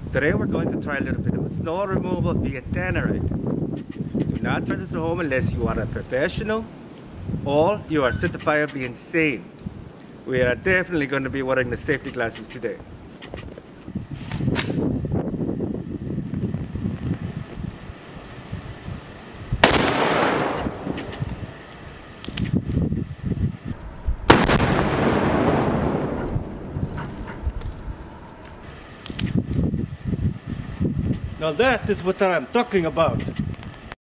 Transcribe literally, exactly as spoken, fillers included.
Today we're going to try a little bit of a snow removal via tannerite. Do not try this at home unless you are a professional or you are certifiably insane. We are definitely going to be wearing the safety glasses today. Now that is what I'm talking about.